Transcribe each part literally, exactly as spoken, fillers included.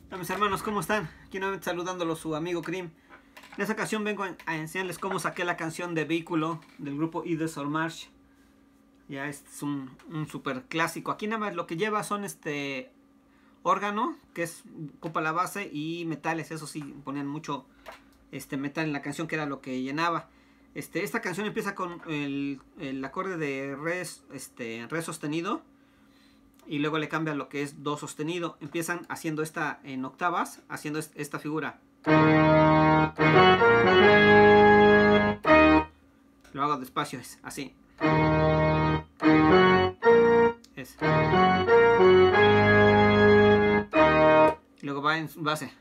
Hola mis hermanos, ¿cómo están? Aquí nuevamente saludándolos su amigo Krim. En esta ocasión vengo a enseñarles cómo saqué la canción de Vehículo del grupo Ides or March. Ya este es un, un super clásico. Aquí nada más lo que lleva son este órgano, que es ocupa la base, y metales. Eso sí, ponían mucho este metal en la canción, que era lo que llenaba. Este, esta canción empieza con el, el acorde de re, este, re sostenido. Y luego le cambia lo que es do sostenido. Empiezan haciendo esta en octavas, haciendo esta figura. Lo hago despacio, es así. Es. Luego va en base,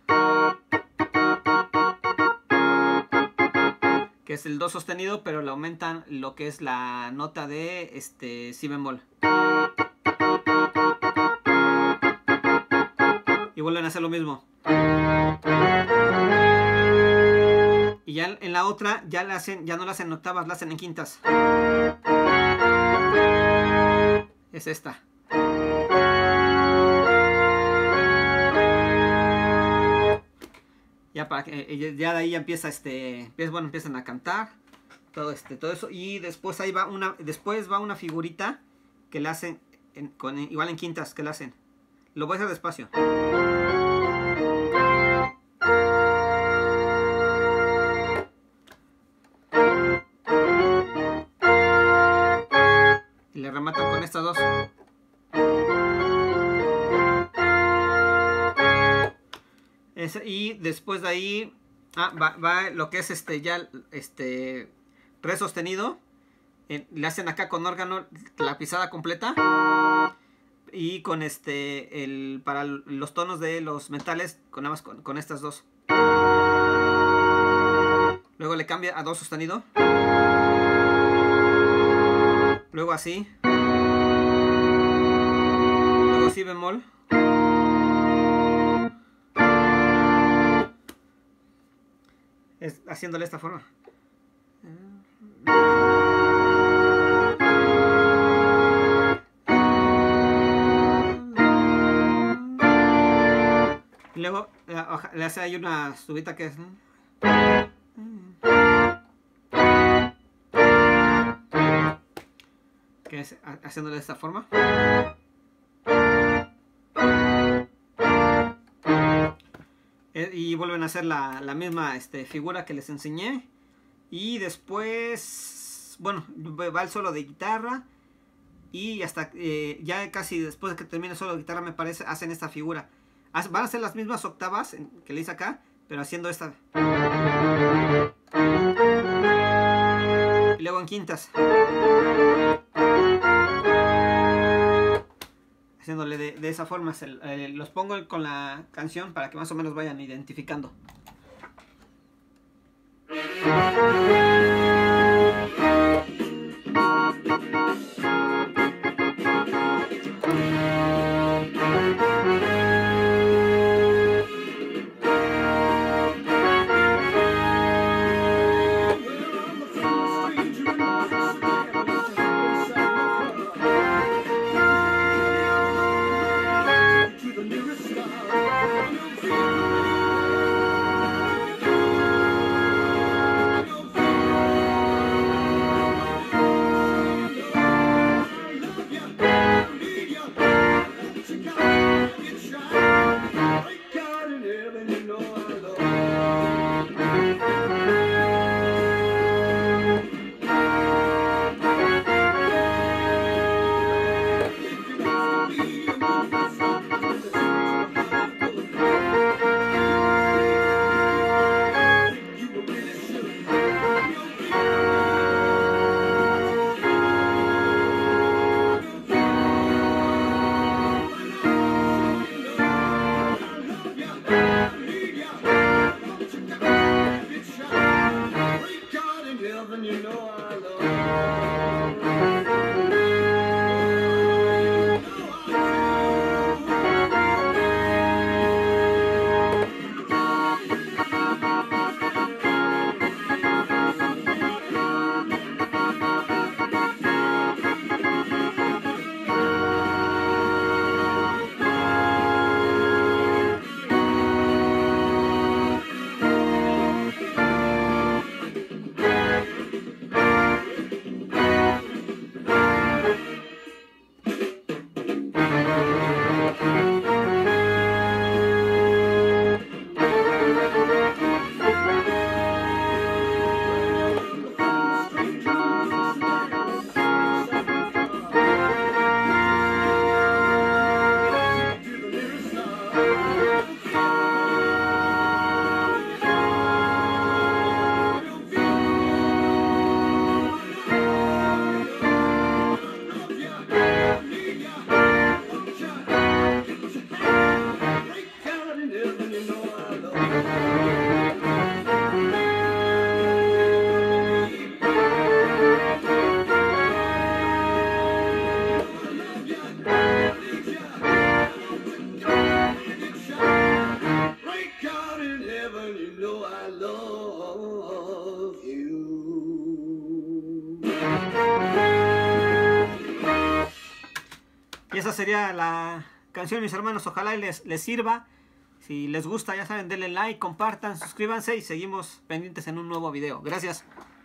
que es el do sostenido, pero le aumentan lo que es la nota de este si bemol. Y vuelven a hacer lo mismo. Y ya en la otra ya la hacen, ya no la hacen en octavas, la hacen en quintas. Es esta. Ya para que ya de ahí ya empieza este, bueno, empiezan a cantar todo este, todo eso, y después ahí va una, después va una figurita que la hacen en, con, igual en quintas, que la hacen. Lo voy a hacer despacio. Y le rematan con estas dos. Es, y después de ahí ah, va, va lo que es este ya este re sostenido. Eh, le hacen acá con órgano la pisada completa. Y con este el para los tonos de los metales con nada más con, con estas dos. Luego le cambia a do sostenido. Luego así. Luego si bemol. Es haciéndole esta forma. Y luego le hace ahí una subida que es. Que es haciéndole de esta forma. Y vuelven a hacer la, la misma este, figura que les enseñé. Y después, bueno, va el solo de guitarra. Y hasta eh, ya casi después de que termine el solo de guitarra, me parece, hacen esta figura. Van a hacer las mismas octavas que le hice acá, pero haciendo esta. Y luego en quintas. Haciéndole de, de esa forma. Se, eh, los pongo con la canción para que más o menos vayan identificando. Y esa sería la canción, mis hermanos. Ojalá y les, les sirva. Si les gusta, ya saben, denle like, compartan, suscríbanse y seguimos pendientes en un nuevo video. Gracias.